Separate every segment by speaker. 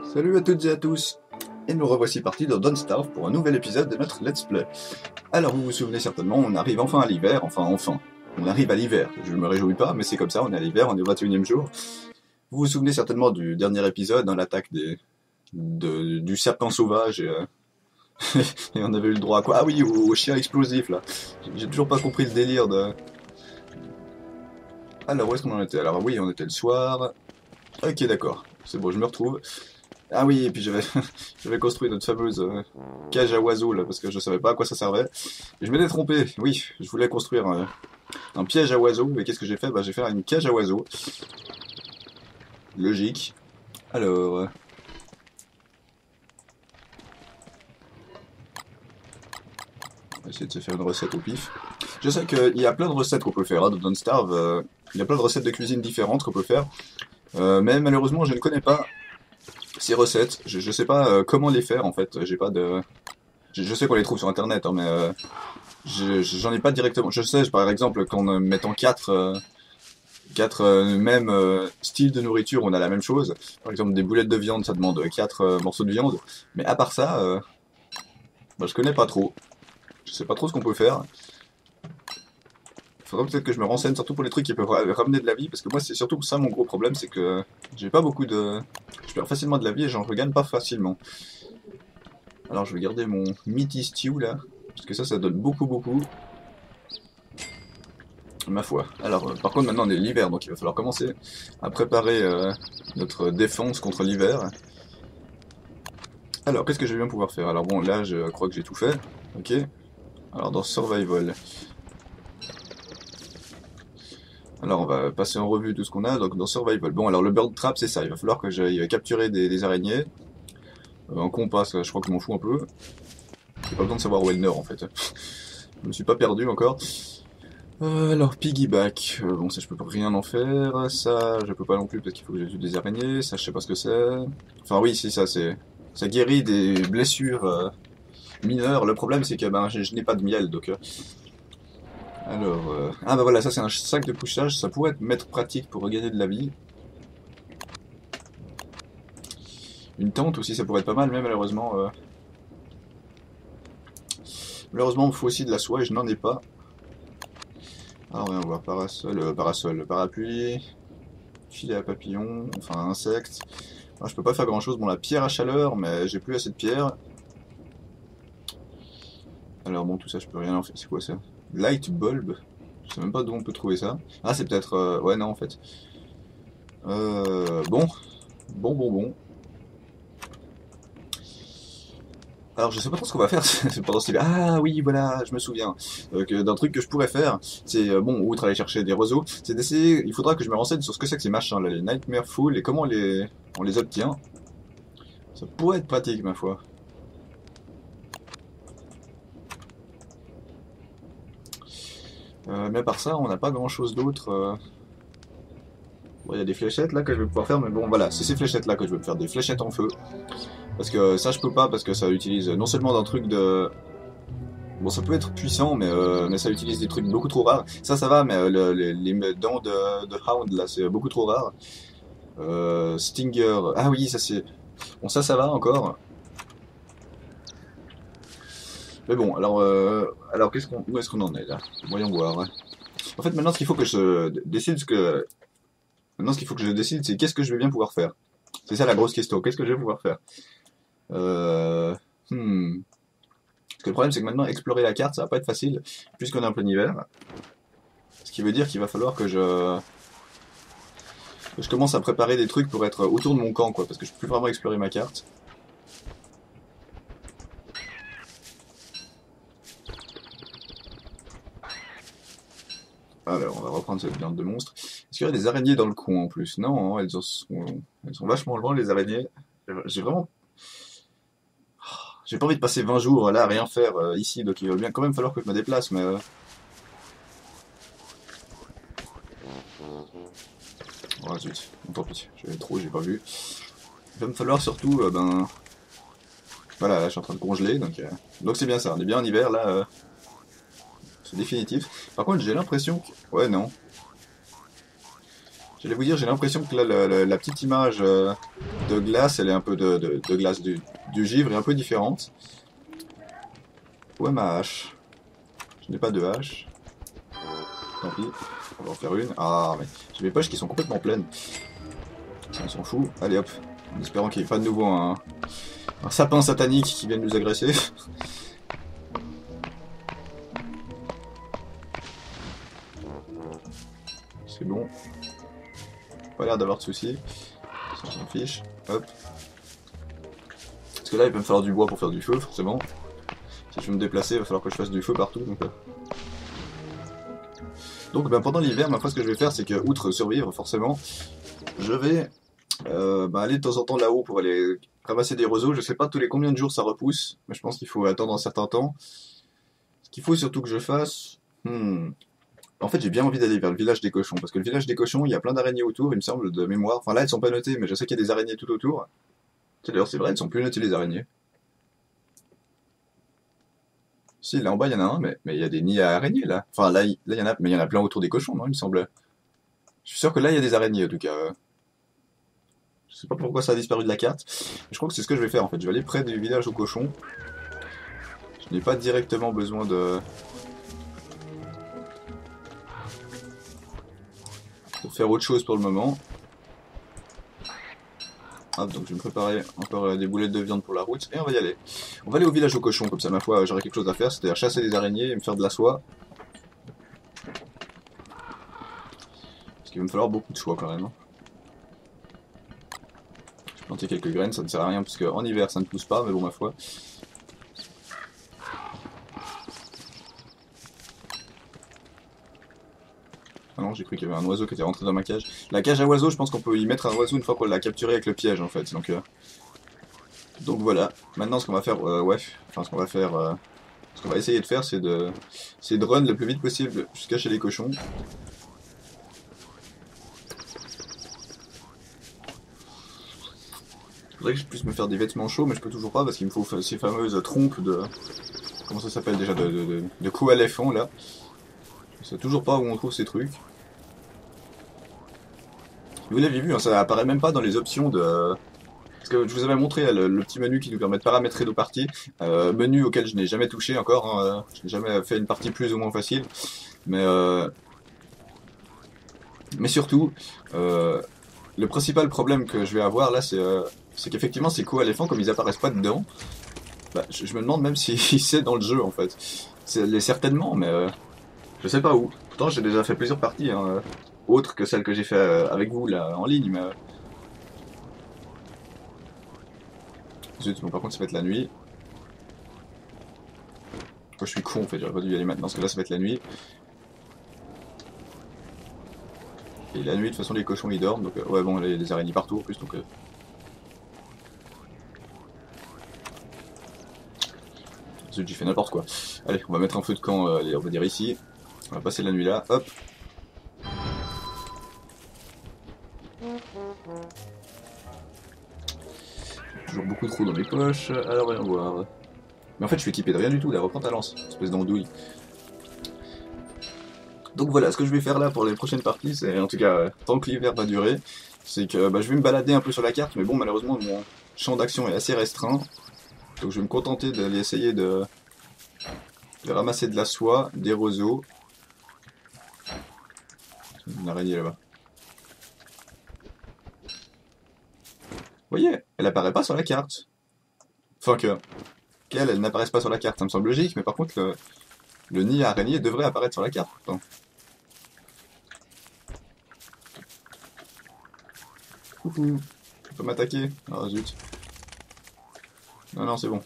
Speaker 1: Salut à toutes et à tous, et nous revoici partis dans Don't Starve pour un nouvel épisode de notre Let's Play. Alors vous vous souvenez certainement, on arrive enfin à l'hiver, enfin. On arrive à l'hiver, je ne me réjouis pas, mais c'est comme ça, on est à l'hiver, on est au 21e jour. Vous vous souvenez certainement du dernier épisode, dans l'attaque du serpent sauvage, et on avait eu le droit à quoi? Ah oui, au chien explosif là. J'ai toujours pas compris le délire de... Alors où est-ce qu'on en était? Alors oui, on était le soir... Ok d'accord, c'est bon, je me retrouve. Ah oui, et puis j'avais construit notre fameuse cage à oiseaux là, parce que je savais pas à quoi ça servait. Et je m'étais trompé, oui, je voulais construire un piège à oiseaux, mais qu'est-ce que j'ai fait? Bah j'ai fait une cage à oiseaux. Logique. Alors... on va essayer de se faire une recette au pif. Je sais qu'il y a plein de recettes qu'on peut faire, hein, de Don't Starve. Il y a plein de recettes de cuisine différentes qu'on peut faire. Mais malheureusement, je ne connais pas ces recettes. Je sais pas comment les faire en fait. J'ai pas de... Je sais qu'on les trouve sur internet, hein, mais j'en ai pas directement. Je sais, par exemple, qu'en mettant quatre mêmes styles de nourriture, on a la même chose. Par exemple, des boulettes de viande, ça demande 4 morceaux de viande. Mais à part ça, bah, je connais pas trop. Je sais pas trop ce qu'on peut faire. Faudrait peut-être que je me renseigne, surtout pour les trucs qui peuvent ramener de la vie, parce que moi, c'est surtout ça mon gros problème, c'est que j'ai pas beaucoup de... Je perds facilement de la vie et j'en regagne pas facilement. Alors, je vais garder mon meaty stew, là, parce que ça donne beaucoup. Ma foi. Alors, par contre, maintenant on est l'hiver, donc il va falloir commencer à préparer notre défense contre l'hiver. Alors, qu'est-ce que je vais bien pouvoir faire? Alors bon, là, je crois que j'ai tout fait. Ok. Alors, dans Survival. Alors, on va passer en revue tout ce qu'on a. Donc, dans Survival. Bon, alors le Bird Trap, c'est ça. Il va falloir que j'aille capturer des araignées. En compas, je crois que je m'en fous un peu. J'ai pas besoin de savoir où est le nord, en fait. Je me suis pas perdu encore. Alors, piggyback, bon ça je peux rien en faire, ça je peux pas non plus parce qu'il faut que j'ai des araignées, ça je sais pas ce que c'est. Enfin oui, si ça c'est... Ça guérit des blessures mineures, le problème c'est que ben, je n'ai pas de miel donc... Alors... Ah bah voilà, ça c'est un sac de couchage, ça pourrait être pratique pour regagner de la vie. Une tente aussi ça pourrait être pas mal, mais malheureusement... Malheureusement il faut aussi de la soie et je n'en ai pas. Alors on va voir, parapluie, filet à papillons, enfin insectes. Alors, je peux pas faire grand chose. Bon, la pierre à chaleur, mais j'ai plus assez de pierre. Alors bon, tout ça, je peux rien en faire. C'est quoi ça? Light bulb? Je sais même pas d'où on peut trouver ça. Ah, c'est peut-être... ouais, non, en fait. Bon. Alors, je sais pas trop ce qu'on va faire pendant ce... Ah oui, voilà, je me souviens d'un truc que je pourrais faire. C'est, bon, outre aller chercher des roseaux, c'est d'essayer... Il faudra que je me renseigne sur ce que c'est que ces machins, là, les Nightmare Full, et comment on les obtient. Ça pourrait être pratique, ma foi. Mais à part ça, on n'a pas grand chose d'autre. Bon, il y a des fléchettes là que je vais pouvoir faire, mais bon, voilà, c'est ces fléchettes là que je vais faire des fléchettes en feu. Parce que ça, je peux pas, parce que ça utilise non seulement d'un truc de. Bon, ça peut être puissant, mais ça utilise des trucs beaucoup trop rares. Ça va, mais les dents de Hound là, c'est beaucoup trop rare. Stinger. Ah oui, ça c'est. Bon, ça va encore. Mais bon, alors où est-ce qu'on en est là? Voyons voir. En fait, maintenant, ce qu'il faut que je décide Maintenant, ce qu'il faut que je décide, c'est qu'est-ce que je vais bien pouvoir faire. C'est ça la grosse question. Qu'est-ce que je vais pouvoir faire? euh... Parce que le problème, c'est que maintenant, explorer la carte, ça va pas être facile, puisqu'on est en plein hiver. Ce qui veut dire qu'il va falloir que je commence à préparer des trucs pour être autour de mon camp, quoi, parce que je peux plus vraiment explorer ma carte. Alors, on va reprendre cette viande de monstre. Est-ce qu'il y a des araignées dans le coin en plus? Non, hein, elles sont vachement loin, les araignées. J'ai vraiment... J'ai pas envie de passer 20 jours là à rien faire ici, donc il va bien quand même falloir que je me déplace, mais... Oh zut, tant pis, j'ai pas vu. Il va me falloir surtout, voilà, là, je suis en train de congeler, donc c'est bien ça, on est bien en hiver, là, c'est définitif. Par contre, j'ai l'impression que... Ouais, non. J'allais vous dire, j'ai l'impression que là, la petite image de glace, elle est un peu de glace du givre, est un peu différente. Où est ma hache? Je n'ai pas de hache. Tant pis, on va en faire une. Ah, mais j'ai mes poches qui sont complètement pleines. On s'en fout. Allez hop, en espérant qu'il n'y ait pas de nouveau un sapin satanique qui vienne nous agresser. C'est bon. Pas l'air d'avoir de soucis. Ça s'en fiche. Hop. Parce que là, il va me falloir du bois pour faire du feu, forcément. Si je veux me déplacer, il va falloir que je fasse du feu partout. Donc ben, pendant l'hiver, ma foi, ce que je vais faire, c'est que, outre survivre, forcément, je vais aller de temps en temps là-haut pour aller ramasser des roseaux. Je sais pas tous les combien de jours ça repousse, mais je pense qu'il faut attendre un certain temps. Ce qu'il faut surtout que je fasse... En fait, j'ai bien envie d'aller vers le village des cochons, parce que le village des cochons, il y a plein d'araignées autour, il me semble, de mémoire. Enfin là, elles sont pas notées, mais je sais qu'il y a des araignées tout autour. D'ailleurs, c'est vrai, elles sont plus notées les araignées. Si, là en bas, il y en a un, mais il y a des nids à araignées, là. Enfin, là, il y en a, mais il y en a plein autour des cochons, non, il me semble. Je suis sûr que là, il y a des araignées, en tout cas. Je sais pas pourquoi ça a disparu de la carte. Je crois que c'est ce que je vais faire, en fait. Je vais aller près du village aux cochons. Je n'ai pas directement besoin de faire autre chose pour le moment. Hop, donc je vais me préparer encore des boulettes de viande pour la route, et on va y aller. On va aller au village aux cochons, comme ça, ma foi, j'aurai quelque chose à faire, c'est-à-dire chasser des araignées et me faire de la soie. Parce qu'il va me falloir beaucoup de soie, quand même. Je vais planter quelques graines, ça ne sert à rien, parce qu'en hiver, ça ne pousse pas, mais bon, ma foi. Ah non, j'ai cru qu'il y avait un oiseau qui était rentré dans ma cage. La cage à oiseaux, je pense qu'on peut y mettre un oiseau une fois qu'on l'a capturé avec le piège, en fait, donc voilà, maintenant ce qu'on va faire, ce qu'on va faire, ce qu'on va essayer de faire, c'est de run le plus vite possible jusqu'à chez les cochons. Faudrait que je puisse me faire des vêtements chauds, mais je peux toujours pas parce qu'il me faut ces fameuses trompes de... Comment ça s'appelle déjà, de coups à l'éléphant, là. Je sais toujours pas où on trouve ces trucs. Vous l'avez vu, hein, ça apparaît même pas dans les options de... Parce que je vous avais montré le petit menu qui nous permet de paramétrer nos parties, menu auquel je n'ai jamais touché encore, hein, je n'ai jamais fait une partie plus ou moins facile, mais surtout, le principal problème que je vais avoir là, c'est qu'effectivement ces coups à l'éléphant, comme ils apparaissent pas dedans, bah, je me demande même si c'est dans le jeu en fait. C'est certainement, mais je sais pas où. Pourtant j'ai déjà fait plusieurs parties, hein, autres que celles que j'ai fait avec vous là en ligne, mais... Zut, bon par contre ça va être la nuit. Moi je suis con en fait, j'aurais pas dû y aller maintenant parce que là ça va être la nuit. Et la nuit de toute façon les cochons ils dorment, donc ouais bon, il y a des araignées partout en plus, donc... Zut, j'ai fait n'importe quoi. Allez, on va mettre un feu de camp, on va dire ici. On va passer la nuit là, hop. Toujours beaucoup de trous dans mes poches, alors voyons voir. Mais en fait je suis équipé de rien du tout, là, reprends ta lance, espèce d'andouille. Donc voilà, ce que je vais faire là pour les prochaines parties, c'est en tout cas, tant que l'hiver va durer, c'est que je vais me balader un peu sur la carte, mais bon, malheureusement, mon champ d'action est assez restreint. Donc je vais me contenter d'aller essayer de ramasser de la soie, des roseaux. Une araignée là-bas. Vous voyez, elle apparaît pas sur la carte. Enfin qu'elle n'apparaisse pas sur la carte, ça me semble logique, mais par contre, le nid à araignée devrait apparaître sur la carte, pourtant. Coucou, tu peux m'attaquer? Ah zut. Non, non, c'est bon.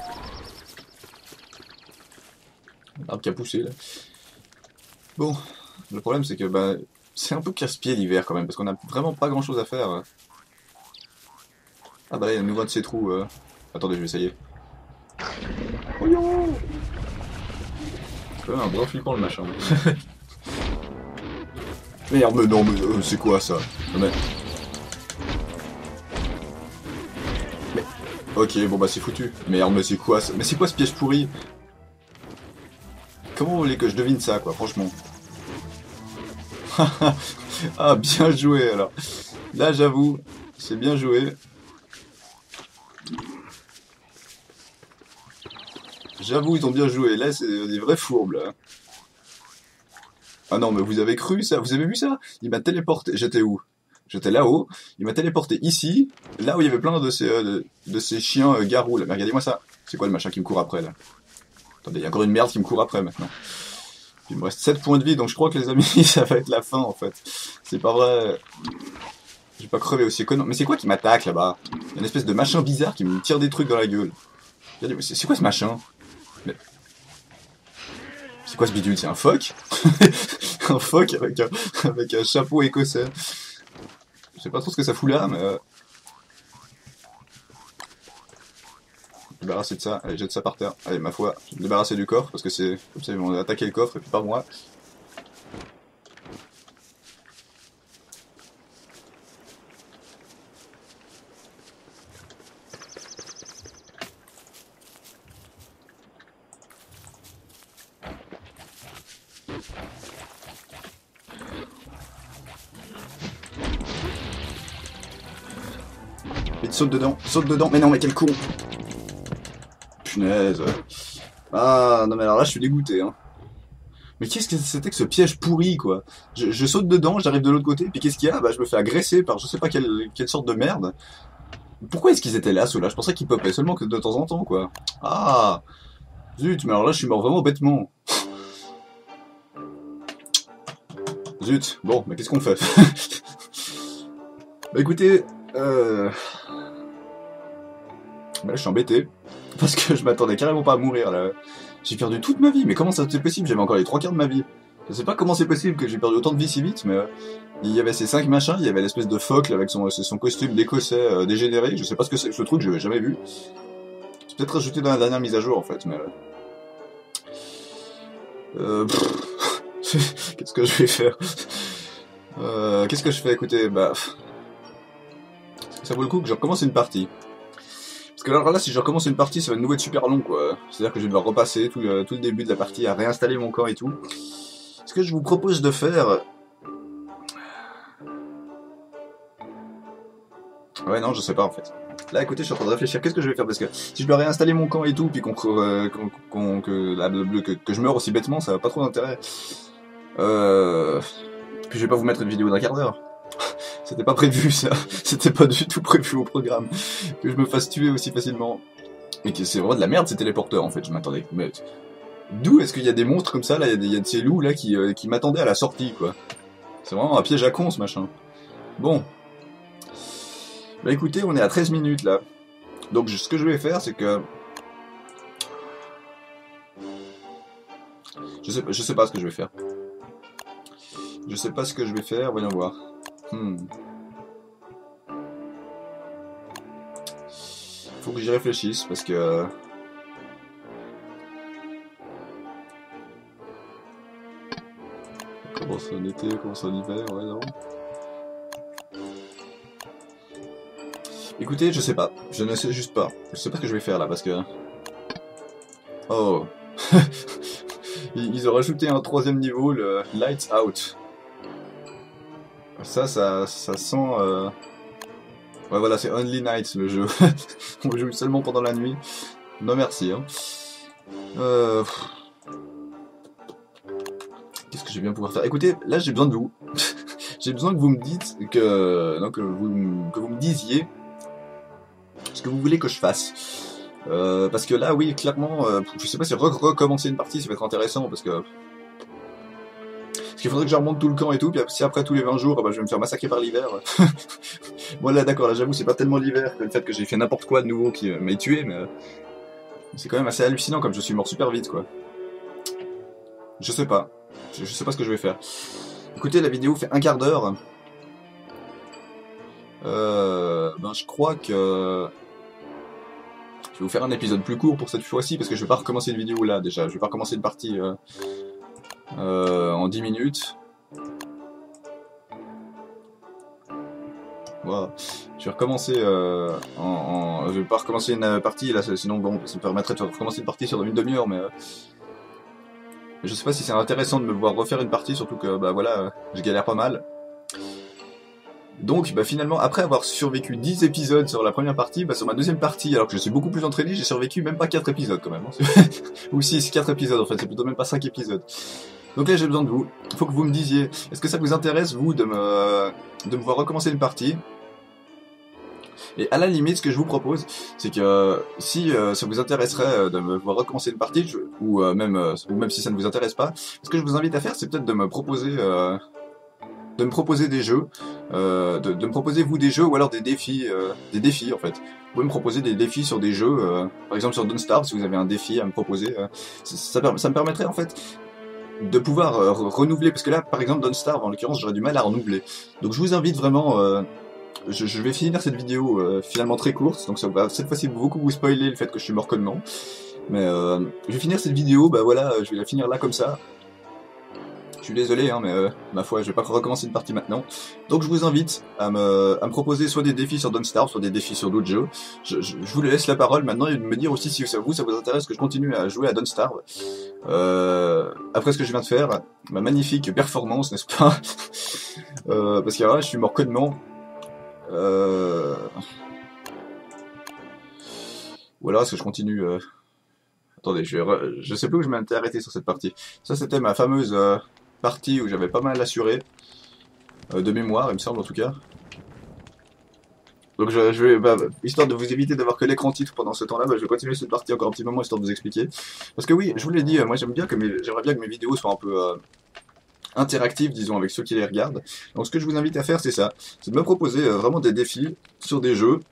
Speaker 1: L'arbre qui a poussé, là. Bon, le problème c'est que c'est un peu casse-pied l'hiver quand même, parce qu'on a vraiment pas grand chose à faire. Ah bah là, il y a un nouveau de ces trous. Attendez, je vais essayer. Oh yo! C'est quand même un brin flippant le machin. Merde, mais non, mais c'est quoi ça? Mais... Ok, bon bah c'est foutu. Merde, mais c'est quoi ça? Mais c'est quoi ce piège pourri? Comment vous voulez que je devine ça, quoi, franchement? Ah, bien joué alors. Là, j'avoue, c'est bien joué. J'avoue, ils ont bien joué. Là, c'est des vrais fourbes, là. Ah non, mais vous avez cru ça? Vous avez vu ça? Il m'a téléporté. J'étais où? J'étais là-haut. Il m'a téléporté ici, là où il y avait plein de ces chiens garous, là. Mais regardez-moi ça. C'est quoi le machin qui me court après, là? Attendez, il y a encore une merde qui me court après, maintenant. Il me reste 7 points de vie, donc je crois que les amis, ça va être la fin, en fait. C'est pas vrai. J'ai pas crevé aussi con. Mais c'est quoi qui m'attaque, là-bas? Il y a une espèce de machin bizarre qui me tire des trucs dans la gueule. Regardez, mais c'est quoi ce machin? Mais... C'est quoi ce bidule? C'est un phoque? Un phoque avec un chapeau écossais. Je sais pas trop ce que ça fout là, mais... Débarrasser de ça. Allez, jette ça par terre. Allez, ma foi, je vais me débarrasser du coffre, parce que c'est... Comme ça, ils vont attaquer le coffre, et puis pas moi. Vite, saute dedans, saute dedans. Mais non, mais quel con! Punaise. Ah, non mais alors là, je suis dégoûté, hein. Mais qu'est-ce que c'était que ce piège pourri, quoi? Je saute dedans, j'arrive de l'autre côté, puis qu'est-ce qu'il y a? Bah, je me fais agresser par je sais pas quelle sorte de merde. Pourquoi est-ce qu'ils étaient là, ceux-là? Je pensais qu'ils popaient seulement que de temps en temps, quoi. Ah! Zut, mais alors là, je suis mort vraiment bêtement. Zut, bon, mais qu'est-ce qu'on fait? Bah écoutez, bah là, je suis embêté. Parce que je m'attendais carrément pas à mourir, là. J'ai perdu toute ma vie, mais comment ça c'est possible? J'avais encore les 3 quarts de ma vie. Je sais pas comment c'est possible que j'ai perdu autant de vie si vite, mais il y avait ces 5 machins, il y avait l'espèce de phoque là, avec son costume d'écossais dégénéré, je sais pas ce que c'est, ce truc, je l'avais jamais vu. C'est peut-être rajouté dans la dernière mise à jour en fait, mais... Qu'est-ce que je vais faire? Qu'est-ce que je fais? Écoutez, bah... Ça vaut le coup que je recommence une partie. Parce que alors là, si je recommence une partie, ça va de nouveau être super long, quoi. C'est-à-dire que je vais devoir repasser tout le début de la partie à réinstaller mon camp et tout. Ce que je vous propose de faire... Ouais, non, je sais pas, en fait. Là, écoutez, je suis en train de réfléchir. Qu'est-ce que je vais faire? Parce que si je dois réinstaller mon camp et tout, puis que je meurs aussi bêtement, ça va pas trop d'intérêt. Puis je vais pas vous mettre une vidéo d'1 quart d'heure. C'était pas prévu, ça. C'était pas du tout prévu au programme. Que je me fasse tuer aussi facilement. Et que c'est vraiment de la merde, ces téléporteurs, en fait, je m'attendais. Mais d'où est-ce qu'il y a des monstres comme ça, là? Il y a de ces loups, là, qui m'attendaient à la sortie, quoi. C'est vraiment un piège à con, ce machin. Bon. Bah écoutez, on est à 13 minutes, là. Donc, ce que je vais faire, c'est que... Je sais pas ce que je vais faire. Je sais pas ce que je vais faire, voyons voir. Faut que j'y réfléchisse, parce que... Comment ça en été, comment ça en hiver, ouais, non. Écoutez, je sais pas. Je ne sais juste pas. Je sais pas ce que je vais faire, là, parce que... Oh. Ils ont rajouté un 3ème niveau, le Lights Out. Ça sent... Ouais, voilà, c'est Only Night, le jeu. On joue seulement pendant la nuit. Non, merci, hein. Qu'est-ce que je vais bien pouvoir faire? Écoutez, là, j'ai besoin de vous. J'ai besoin que vous me dites que... Non, que vous me disiez ce que vous voulez que je fasse. Parce que là, oui, clairement, je sais pas si recommencer une partie, ça va être intéressant, parce que... Parce qu'il faudrait que je remonte tout le camp et tout, puis si après tous les 20 jours, bah, je vais me faire massacrer par l'hiver. Bon là d'accord, là j'avoue c'est pas tellement l'hiver que le fait que j'ai fait n'importe quoi de nouveau qui m'ait tué, mais c'est quand même assez hallucinant comme je suis mort super vite, quoi. Je sais pas. Je sais pas ce que je vais faire. Écoutez, la vidéo fait 1 quart d'heure. Ben je crois que... Je vais vous faire un épisode plus court pour cette fois-ci, parce que je vais pas recommencer une vidéo là déjà. Je vais pas recommencer une partie en 10 minutes. Voilà. Je vais recommencer je vais pas recommencer une partie là, sinon bon, ça me permettrait de recommencer une partie sur une demi-heure, mais Je sais pas si c'est intéressant de me voir refaire une partie, surtout que bah voilà, je galère pas mal. Donc bah finalement, après avoir survécu 10 épisodes sur la première partie, bah sur ma deuxième partie, alors que je suis beaucoup plus entraîné, j'ai survécu même pas 4 épisodes quand même. Hein. Ou 6, 4 épisodes en fait, c'est plutôt même pas 5 épisodes. Donc là j'ai besoin de vous, il faut que vous me disiez, est-ce que ça vous intéresse vous de me voir recommencer une partie? Et à la limite, ce que je vous propose, c'est que si ça vous intéresserait de me voir recommencer une partie, ou même si ça ne vous intéresse pas, ce que je vous invite à faire, c'est peut-être de me proposer des jeux, de me proposer vous des jeux ou alors des défis en fait. Vous pouvez me proposer des défis sur des jeux, par exemple sur Don't Starve, si vous avez un défi à me proposer, ça me permettrait en fait de pouvoir renouveler, parce que là, par exemple, Don't Starve, en l'occurrence, j'aurais du mal à renouveler. Donc je vous invite vraiment, je vais finir cette vidéo finalement très courte, donc ça va cette fois-ci beaucoup vous spoiler le fait que je suis mort connement. Mais je vais finir cette vidéo, bah voilà, je vais la finir là comme ça. Je suis désolé, hein, mais ma foi, je vais pas recommencer une partie maintenant. Donc je vous invite à me proposer soit des défis sur Don't Starve, soit des défis sur d'autres jeux. Je vous laisse la parole maintenant et de me dire aussi si ça vous intéresse que je continue à jouer à Don't Starve. Après ce que je viens de faire, ma magnifique performance, n'est-ce pas? Parce que là, je suis mort connement. Ou alors est-ce que je continue Attendez, je sais plus où je m'étais arrêté sur cette partie. Ça c'était ma fameuse partie où j'avais pas mal assuré. De mémoire, il me semble en tout cas. Donc je vais, histoire de vous éviter d'avoir que l'écran titre pendant ce temps-là, je vais continuer cette partie encore un petit moment histoire de vous expliquer. Parce que oui, je vous l'ai dit, moi j'aimerais bien que mes vidéos soient un peu interactives, disons, avec ceux qui les regardent. Donc ce que je vous invite à faire, c'est ça. C'est de me proposer vraiment des défis sur des jeux.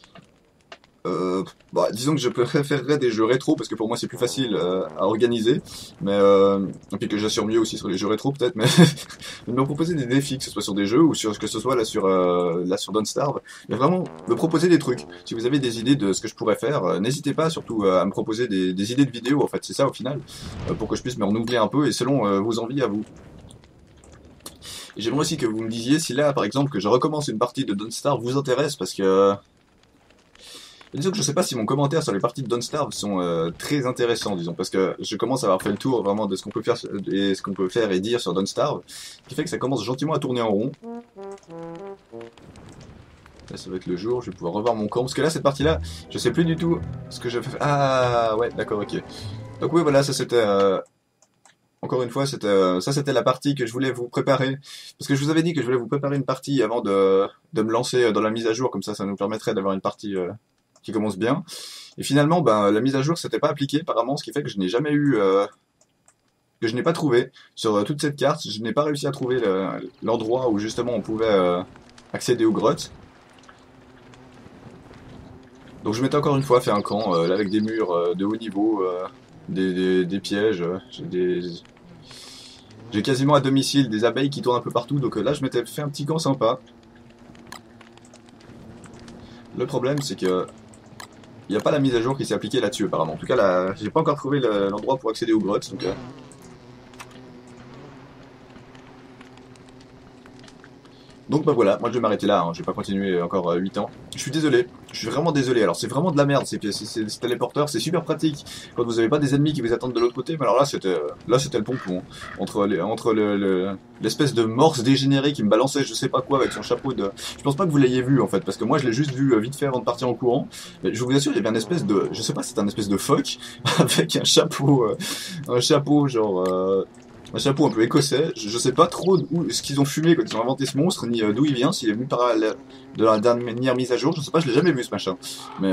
Speaker 1: Disons que je préférerais des jeux rétro parce que pour moi c'est plus facile à organiser, mais et puis que j'assure mieux aussi sur les jeux rétro peut-être, mais de me proposer des défis, que ce soit sur des jeux ou sur que ce soit là sur Don't Starve, mais vraiment me proposer des trucs. Si vous avez des idées de ce que je pourrais faire, n'hésitez pas surtout à me proposer des idées de vidéos. En fait, c'est ça au final, pour que je puisse me renouveler un peu et selon vos envies à vous. Et j'aimerais aussi que vous me disiez si là, par exemple, que je recommence une partie de Don't Starve vous intéresse parce que disons que je sais pas si mon commentaire sur les parties de Don't Starve sont très intéressants, disons, parce que je commence à avoir fait le tour vraiment de ce qu'on peut faire et ce qu'on peut faire et dire sur Don't Starve, ce qui fait que ça commence gentiment à tourner en rond. Là, ça va être le jour, je vais pouvoir revoir mon camp, parce que là, cette partie-là, je sais plus du tout ce que je fais. Ah, ouais, d'accord, ok. Donc oui, voilà, ça c'était... Encore une fois, ça c'était la partie que je voulais vous préparer, parce que je vous avais dit que je voulais vous préparer une partie avant de me lancer dans la mise à jour, comme ça nous permettrait d'avoir une partie... qui commence bien. Et finalement, la mise à jour s'était pas appliquée apparemment, ce qui fait que je n'ai jamais eu, que je n'ai pas trouvé sur toute cette carte. Je n'ai pas réussi à trouver l'endroit où justement on pouvait accéder aux grottes. Donc je m'étais encore une fois fait un camp là avec des murs de haut niveau, des pièges. J'ai quasiment à domicile des abeilles qui tournent un peu partout. Donc là, je m'étais fait un petit camp sympa. Le problème, c'est que il n'y a pas la mise à jour qui s'est appliquée là-dessus apparemment. En tout cas, là, j'ai pas encore trouvé l'endroit pour accéder aux grottes. Donc bah voilà, moi je vais m'arrêter là, hein. Je vais pas continuer encore 8 ans. Je suis désolé, je suis vraiment désolé. Alors c'est vraiment de la merde ces téléporteurs, c'est super pratique quand vous avez pas des ennemis qui vous attendent de l'autre côté. Mais alors là c'était le pompon. Entre l'espèce de morse dégénéré qui me balançait je sais pas quoi avec son chapeau de... Je pense pas que vous l'ayez vu en fait, parce que moi je l'ai juste vu vite fait avant de partir en courant. Mais je vous assure, il y avait un espèce de... Je sais pas, c'est un espèce de phoque avec un chapeau genre... un chapeau un peu écossais, je sais pas trop ce qu'ils ont fumé quand ils ont inventé ce monstre, ni d'où il vient, s'il est venu de la dernière mise à jour, je sais pas, je l'ai jamais vu ce machin. Mais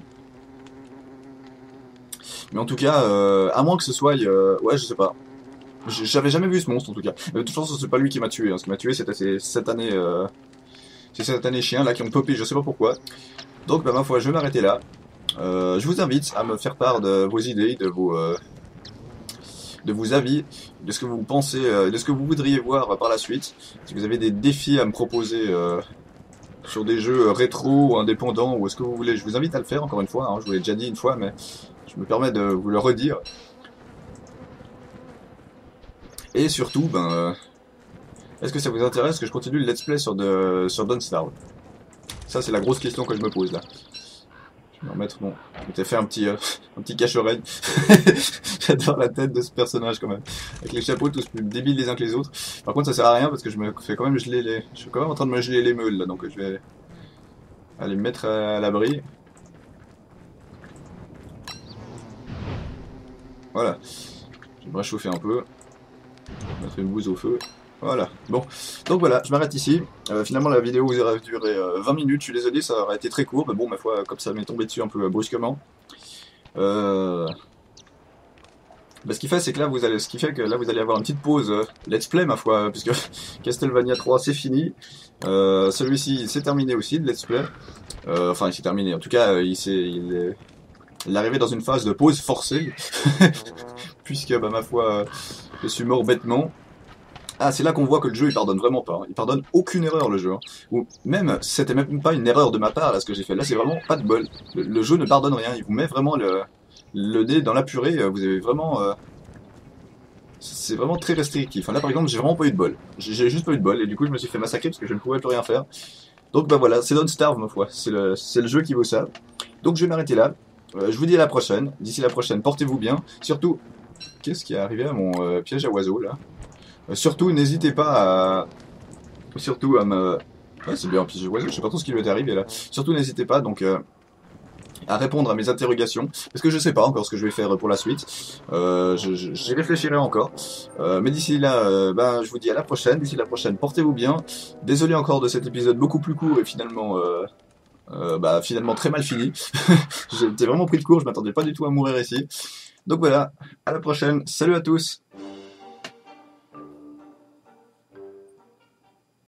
Speaker 1: en tout cas, à moins que ce soit... ouais, je sais pas. J'avais jamais vu ce monstre en tout cas. Mais de toute façon, c'est pas lui qui m'a tué, hein. Ce qui m'a tué, c'était ces satanés chiens là qui ont popé, je sais pas pourquoi. Donc, ma foi, je vais m'arrêter là. Je vous invite à me faire part de vos idées, de vos avis, de ce que vous pensez, de ce que vous voudriez voir par la suite. Si vous avez des défis à me proposer sur des jeux rétro ou indépendants ou ce que vous voulez, je vous invite à le faire encore une fois, hein. Je vous l'ai déjà dit une fois, mais je me permets de vous le redire. Et surtout, est-ce que ça vous intéresse que je continue le let's play sur Don't Starve? Ça c'est la grosse question que je me pose là. Je vais remettre bon. Je m'étais fait un petit cache-oreille. J'adore la tête de ce personnage quand même. Avec les chapeaux tous plus débiles les uns que les autres. Par contre ça sert à rien parce que je me fais quand même geler les. Je suis quand même en train de me geler les meules là, donc je vais aller me mettre à l'abri. Voilà. Je vais me réchauffer un peu. Mettre une bouse au feu. Voilà. Bon. Donc voilà, je m'arrête ici. Finalement la vidéo vous aurait duré 20 minutes. Je suis désolé, ça aurait été très court. Mais bon, ma foi, comme ça m'est tombé dessus un peu brusquement. Bah, ce qui fait, c'est que là, ce qui fait que là, vous allez avoir une petite pause let's play, ma foi, puisque Castlevania 3, c'est fini. Celui-ci, c'est terminé aussi, le let's play. Enfin, il s'est terminé. En tout cas, il est arrivé dans une phase de pause forcée, puisque, bah, ma foi, je suis mort bêtement. Ah, c'est là qu'on voit que le jeu, il pardonne vraiment pas. Hein. Il pardonne aucune erreur, le jeu. Hein. Ou même, c'était même pas une erreur de ma part, là, ce que j'ai fait. Là, c'est vraiment pas de bol. Le jeu ne pardonne rien. Il vous met vraiment le nez dans la purée. Vous avez vraiment... c'est vraiment très restrictif. Enfin, là, par exemple, j'ai vraiment pas eu de bol. J'ai juste pas eu de bol. Et du coup, je me suis fait massacrer parce que je ne pouvais plus rien faire. Donc, bah voilà, c'est Don't Starve, ma foi. C'est le jeu qui vaut ça. Donc, je vais m'arrêter là. Je vous dis à la prochaine. D'ici la prochaine, portez-vous bien. Surtout, qu'est-ce qui est arrivé à mon piège à oiseaux, là? Surtout, n'hésitez pas à... Surtout à me... Ouais, c'est bien un piège à oiseaux, je sais pas trop ce qui lui est arrivé, là. Surtout, n'hésitez pas, donc... à répondre à mes interrogations, parce que je sais pas encore ce que je vais faire pour la suite. J'y réfléchirai encore. Mais d'ici là, ben, je vous dis à la prochaine. D'ici la prochaine, portez-vous bien. Désolé encore de cet épisode beaucoup plus court et finalement... bah, finalement très mal fini. J'étais vraiment pris de court, je m'attendais pas du tout à mourir ici. Donc voilà, à la prochaine. Salut à tous!